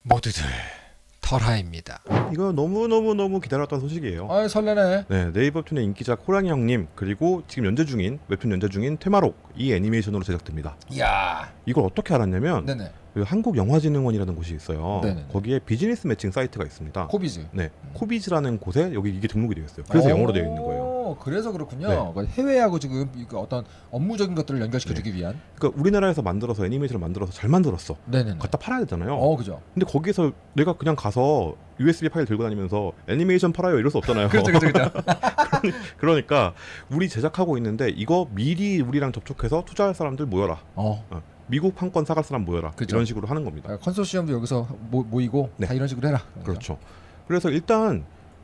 모두들 털하입니다. 이거 너무 기다렸던 소식이에요. 아 설레네. 네, 네이버 웹툰의 인기작 호랑이 형님 그리고 지금 웹툰 연재 중인 퇴마록 이 애니메이션으로 제작됩니다. 이야. 이걸 어떻게 알았냐면 네네. 그 한국영화진흥원이라는 곳이 있어요. 네네네. 거기에 비즈니스 매칭 사이트가 있습니다. 코비즈. 네, 코비즈라는 곳에 여기 이게 등록이 되어 있어요. 그래서 영어로 되어 있는 거예요. 그래서 그렇군요. 네. 그 해외하고 지금 어떤 업무적인 것들을 연결시켜주기 위한. 그러니까 우리나라에서 만들어서 애니메이션을 만들어서 잘 만들었어. 네네네. 갖다 팔아야 되잖아요. 그죠. 근데 거기서 내가 그냥 가서 USB 파일 들고 다니면서 애니메이션 팔아요 이럴 수 없잖아요. 그렇죠. 그러니까 우리 제작하고 있는데 이거 미리 우리랑 접촉해서 투자할 사람들 모여라. 미국 판권 사갈 사람 모여라. 그쵸. 이런 식으로 하는 겁니다. 컨소시엄도 여기서 모이고 네. 다 이런 식으로 해라. 그렇죠. 그래서 일단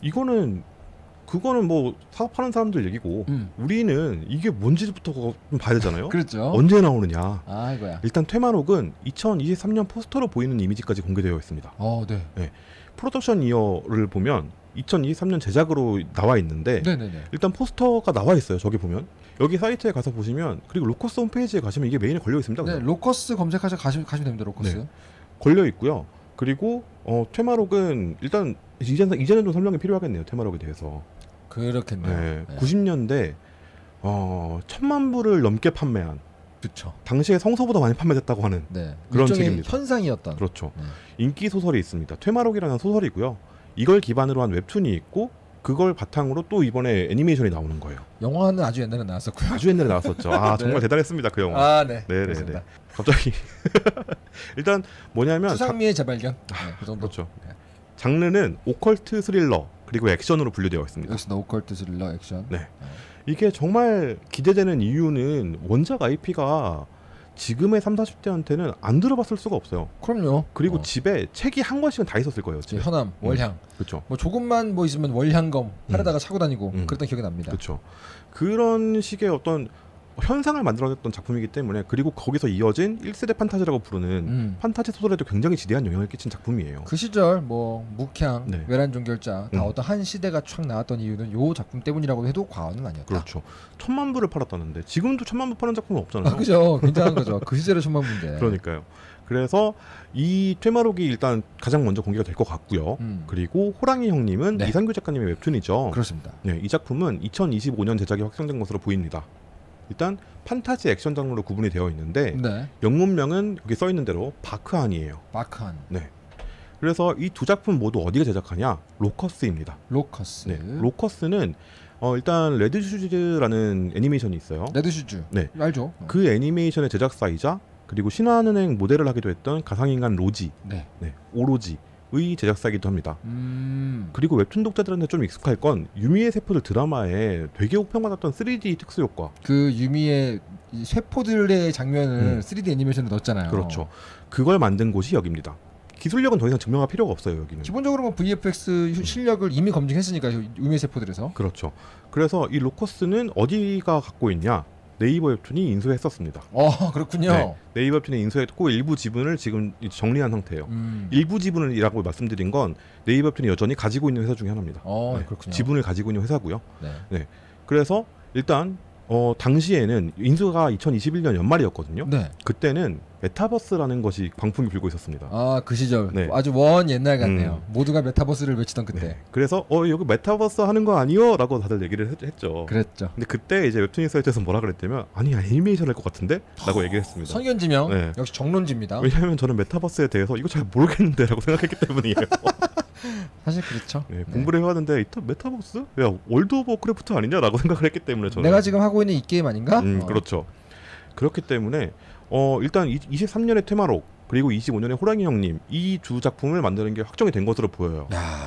그거는 뭐 사업하는 사람들 얘기고 우리는 이게 뭔지부터 좀 봐야 되잖아요. 그렇죠. 언제 나오느냐. 이거야. 일단 퇴마록은 2023년 포스터로 보이는 이미지까지 공개되어 있습니다. 네. 프로덕션 이어를 보면 2023년 제작으로 나와 있는데 네네네. 일단 포스터가 나와 있어요. 저기 보면 여기 사이트에 가서 보시면 그리고 로커스 홈페이지에 가시면 이게 메인에 걸려 있습니다. 네, 로커스 검색하셔 가시면 됩니다. 로커스. 네. 걸려 있고요. 그리고 퇴마록은 일단 이제는 좀 설명이 필요하겠네요. 퇴마록에 대해서. 그렇겠네요. 네. 90년대 1000만 부를 넘게 판매한. 그렇죠. 당시에 성서보다 많이 판매됐다고 하는 그런 책입니다. 현상이었던. 그렇죠. 인기 소설이 있습니다. 퇴마록이라는 소설이고요. 이걸 기반으로 한 웹툰이 있고 그걸 바탕으로 또 이번에 애니메이션이 나오는 거예요. 영화는 아주 옛날에 나왔었고요. 아주 옛날에 나왔었죠. 네. 정말 대단했습니다. 그 영화. 네. 네네네. 갑자기 일단 뭐냐면 추상미의 재발견. 그 정도. 그렇죠. 장르는 오컬트 스릴러 그리고 액션으로 분류되어 있습니다. 역시 오컬트 스릴러 액션. 네. 이게 정말 기대되는 이유는 원작 IP가 지금의 30, 40대한테는 안 들어봤을 수가 없어요. 그럼요. 그리고 집에 책이 한 권씩은 다 있었을 거예요. 집에. 현암, 월향. 그렇죠. 뭐 조금만 있으면 월향검 팔에다가 차고 다니고 그랬던 기억이 납니다. 그렇죠. 그런 식의 어떤 현상을 만들어냈던 작품이기 때문에 그리고 거기서 이어진 1세대 판타지라고 부르는 판타지 소설에도 굉장히 지대한 영향을 끼친 작품이에요. 그 시절 묵향, 네. 외란종결자 다 어떤 한 시대가 촥 나왔던 이유는 요 작품 때문이라고 해도 과언은 아니었다. 그렇죠. 1000만 부를 팔았다는데 지금도 1000만 부 파는 작품은 없잖아요. 그죠. 굉장한 거죠. 그 시절에 1000만 부인데. 그러니까요. 그래서 이 퇴마록이 일단 가장 먼저 공개가 될 것 같고요. 그리고 호랑이 형님은 이상규 작가님의 웹툰이죠. 그렇습니다. 네, 이 작품은 2025년 제작이 확정된 것으로 보입니다. 일단 판타지 액션 장르로 구분이 되어 있는데 영문명은 여기 써 있는 대로 바크한이에요. 바크한. 네. 그래서 이 두 작품 모두 어디가 제작하냐? 로커스입니다. 로커스. 네. 로커스는 일단 레드슈즈라는 애니메이션이 있어요. 레드슈즈. 네. 알죠. 그 애니메이션의 제작사이자 그리고 신한은행 모델을 하기도 했던 가상인간 로지. 오로지의 제작사이기도 합니다. 그리고 웹툰 독자들한테 좀 익숙할 건 유미의 세포들 드라마에 되게 호평받았던 3D 특수 효과. 그 유미의 세포들의 장면을 3D 애니메이션에 넣었잖아요. 그렇죠. 그걸 만든 곳이 여기입니다. 기술력은 더 이상 증명할 필요가 없어요. 여기는. 기본적으로 뭐 VFX 실력을 이미 검증했으니까 유미의 세포들에서. 그렇죠. 그래서 이 로커스는 어디가 갖고 있냐? 네이버 웹툰이 인수했었습니다. 그렇군요. 네이버 웹툰이 인수했고 일부 지분을 지금 정리한 상태예요. 일부 지분이라고 말씀드린 건 네이버 웹툰이 여전히 가지고 있는 회사 중에 하나입니다. 그렇군요. 지분을 가지고 있는 회사고요. 그래서 일단 당시에는 인수가 2021년 연말이었거든요. 그때는 메타버스라는 것이 광풍이 불고 있었습니다. 그 시절 아주 먼 옛날 같네요. 모두가 메타버스를 외치던 그때. 그래서 여기 메타버스 하는 거 아니요? 라고 다들 얘기를 했죠. 그랬죠. 근데 그때 이제 웹툰 사이트에서 뭐라 그랬냐면 아니 애니메이션 할 것 같은데? 라고 얘기를 했습니다. 선견지명. 역시 정론지입니다. 왜냐하면 저는 메타버스에 대해서 이거 잘 모르겠는데 라고 생각했기 때문이에요. 사실 그렇죠. 공부를 해왔는데 메타버스? 야 월드 오브 크래프트 아니냐? 라고 생각을 했기 때문에 저는 내가 지금 하고 있는 이 게임 아닌가? 그렇죠. 그렇기 때문에 일단 23년의 퇴마록 그리고 25년의 호랑이 형님 이 두 작품을 만드는 게 확정이 된 것으로 보여요.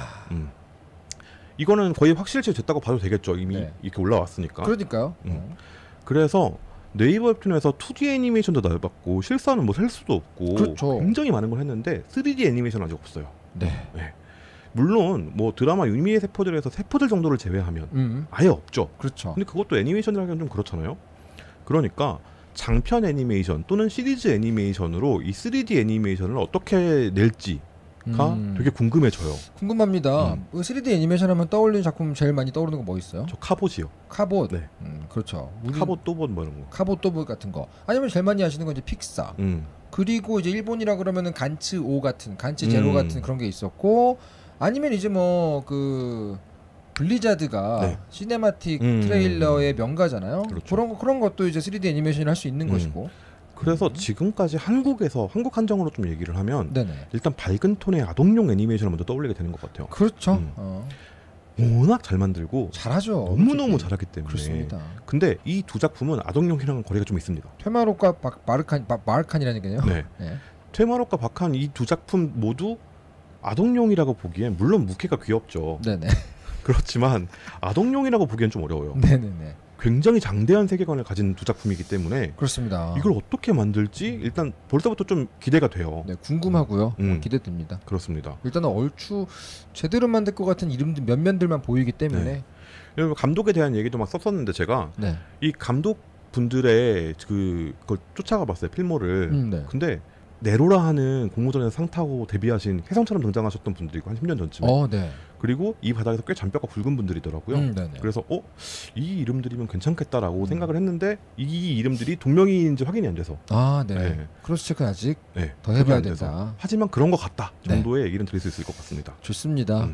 이거는 거의 확실시 됐다고 봐도 되겠죠. 이미 이렇게 올라왔으니까. 그러니까요. 그래서 네이버 웹툰에서 2D 애니메이션도 나와봤고 실사는 뭐 셀 수도 없고 그렇죠. 굉장히 많은 걸 했는데 3D 애니메이션 아직 없어요. 물론 뭐 드라마 유미의 세포들에서 세포들 정도를 제외하면 아예 없죠. 그렇죠. 근데 그것도 애니메이션이라기엔 좀 그렇잖아요. 그러니까 장편 애니메이션 또는 시리즈 애니메이션으로 이 3D 애니메이션을 어떻게 낼지가 되게 궁금해져요. 궁금합니다. 3D 애니메이션 하면 떠올리는 작품 제일 많이 떠오르는 거 뭐 있어요? 저 카봇이요. 카봇. 그렇죠. 카봇 또봇 뭐 이런 거. 카봇 또봇 같은 거. 아니면 제일 많이 하시는 건 이제 픽사. 그리고 이제 일본이라 그러면은 간츠 5 같은 간츠 제로 같은 그런 게 있었고 아니면 이제 뭐 그 블리자드가 네. 시네마틱 트레일러의 명가잖아요. 그렇죠. 그런 것도 이제 3D 애니메이션을 할 수 있는 것이고. 그래서 지금까지 한국에서 한국 한정으로 좀 얘기를 하면 네네. 일단 밝은 톤의 아동용 애니메이션을 먼저 떠올리게 되는 것 같아요. 그렇죠. 워낙 잘 만들고 잘하죠. 너무너무 잘하기 때문에. 그렇습니다. 근데 이 두 작품은 아동용이랑은 거리가 좀 있습니다. 퇴마록과 마르칸이라는 게요. 네. 네. 퇴마록과 박한 이 두 작품 모두 아동용이라고 보기엔 물론 무게가 귀엽죠. 네네. 그렇지만 아동용이라고 보기엔 좀 어려워요. 네네네. 굉장히 장대한 세계관을 가진 두 작품이기 때문에 그렇습니다. 이걸 어떻게 만들지 일단 벌써부터 좀 기대가 돼요. 네, 궁금하고요. 기대됩니다. 그렇습니다. 일단은 얼추 제대로 만들 것 같은 이름들 몇 면들만 보이기 때문에 네. 감독에 대한 얘기도 막 썼었는데 제가 네. 이 감독 분들의 그걸 쫓아가 봤어요 필모를. 네. 근데 네로라 하는 공모전에서 상 타고 데뷔하신 혜성처럼 등장하셨던 분들이고 한 10년 전쯤에. 네. 그리고 이 바닥에서 꽤 잔뼈가 굵은 분들이더라고요. 그래서 이 이름들이면 괜찮겠다라고 생각을 했는데 이 이름들이 동명이인지 확인이 안 돼서. 네. 크로스 체크는 아직 더 해봐야 된다. 하지만 그런 것 같다 정도의 얘기는 드릴 수 있을 것 같습니다. 좋습니다.